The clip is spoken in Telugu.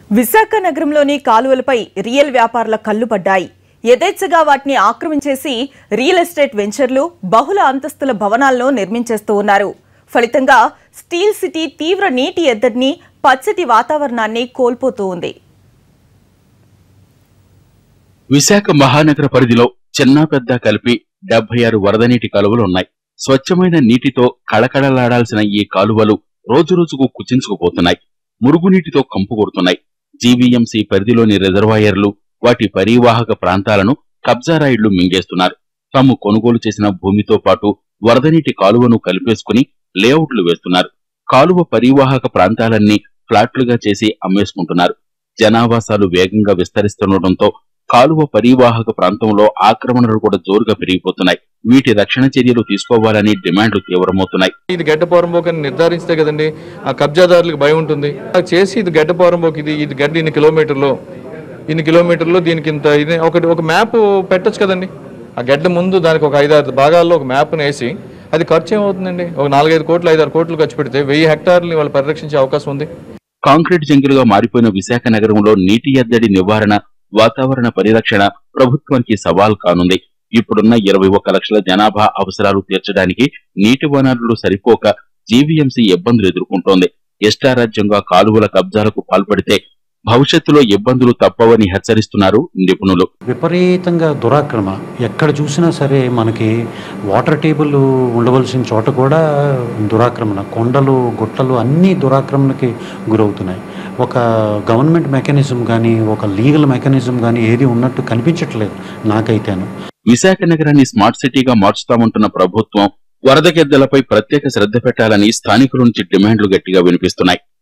విశాఖ నగరంలోని కాలువలపై రియల్ వ్యాపారుల కళ్లు పడ్డాయి. యథేచ్ఛగా వాటిని ఆక్రమించేసి రియల్ ఎస్టేట్ వెంచర్లు, బహుళ అంతస్తుల భవనాలను నిర్మించేస్తూ ఉన్నారు. ఫలితంగా స్టీల్ సిటీ తీవ్ర నీటి ఎద్దడిని, పచ్చటి వాతావరణాన్ని కోల్పోతూ ఉంది. విశాఖ మహానగర పరిధిలో చిన్న పెద్ద కలిపి 76 వరద నీటి కాలువలు ఉన్నాయి. స్వచ్ఛమైన నీటితో కళకళలాడాల్సిన ఈ కాలువలు రోజురోజుకు కుచించుకుపోతున్నాయి. మురుగునీటితో కంపు కొడుతున్నాయి. జీవీఎంసీ పరిధిలోని రిజర్వాయర్లు, వాటి పరివాహక ప్రాంతాలను కబ్జారాయిళ్లు మింగేస్తున్నారు. తాము కొనుగోలు చేసిన భూమితో పాటు వరద నీటి కాలువను కలిపేసుకుని లేఅవుట్లు వేస్తున్నారు. కాలువ పరివాహక ప్రాంతాలన్నీ ఫ్లాట్లుగా చేసి అమ్మేసుకుంటున్నారు. జనావాసాలు వేగంగా విస్తరిస్తుండటంతో కాలువ పరివాహక ప్రాంతంలో ఆక్రమణలు కూడా జోరుగా పెరిగిపోతున్నాయి. వీటి రక్షణ చర్యలు తీసుకోవాలని డిమాండ్లు తీవ్రమవుతున్నాయి. ఇది గడ్డ పోరంబోకని నిర్ధారిస్తే కదండి ఆ కబ్జాదారులకు భయం ఉంటుంది. చేసి ఇది గడ్డ పోరంబోకి, ఇది గడ్డ ఇన్ని కిలోమీటర్లో దీనికి ఇంత ఇది ఒక మ్యాప్ పెట్టొచ్చు కదండి. ఆ గడ్డ ముందు దానికి ఒక 5-6 భాగాల్లో ఒక మ్యాప్ను వేసి అది ఖర్చు ఏమవుతుందండి? ఒక 4-5 కోట్లు 5-6 కోట్లు ఖర్చు పెడితే 1000 హెక్టార్లని వాళ్ళు పరిరక్షించే అవకాశం ఉంది. కాంక్రీట్ జంగిలుగా మారిపోయిన విశాఖ నగరంలో నీటి ఎద్దడి నివారణ, వాతావరణ పరిరక్షణ ప్రభుత్వానికి సవాల్ కానుంది. ఇప్పుడున్న 21 లక్షల జనాభా అవసరాలు తీర్చడానికి నీటి వనరులు సరిపోక జీవీఎంసీ ఇబ్బందులు ఎదుర్కొంటోంది. ఇష్టారాజ్యంగా కాలువల కబ్జాలకు పాల్పడితే భవిష్యత్తులో ఇబ్బందులు తప్పవని హెచ్చరిస్తున్నారు నిపుణులు. విపరీతంగా దురాక్రమణ ఎక్కడ చూసినా సరే మనకి వాటర్ టేబుల్ ఉండవలసిన చోట కూడా దురాక్రమణ, కొండలు గుట్టలు అన్నీ దురాక్రమణకి గురవుతున్నాయి. ఒక గవర్నమెంట్ మెకానిజం కానీ, ఒక లీగల్ మెకానిజం కానీ ఏది ఉన్నట్టు కనిపించట్లేదు నాకైతేను. విశాఖ నగరాన్ని స్మార్ట్ సిటీగా మార్చుతామంటున్న ప్రభుత్వం వరద గెద్దలపై ప్రత్యేక శ్రద్ధ పెట్టాలని స్థానికుల నుంచి డిమాండ్లు గట్టిగా వినిపిస్తున్నాయి.